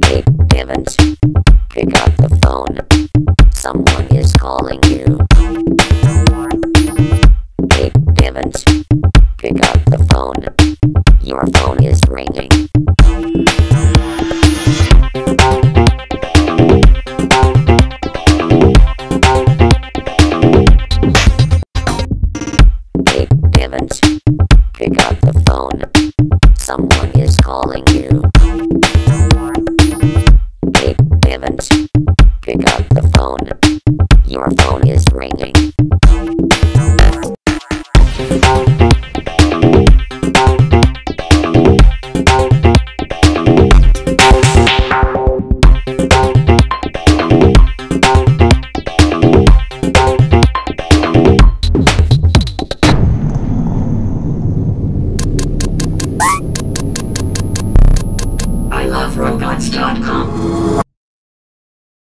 Hey, Devonte, pick up the phone. Someone is calling you. Hey, Devonte, pick up the phone. Your phone is ringing. Hey, Devonte, pick up the phone. Someone is calling you. Hey, Devonte, pick up the phone. Your phone is ringing. I love robots.com.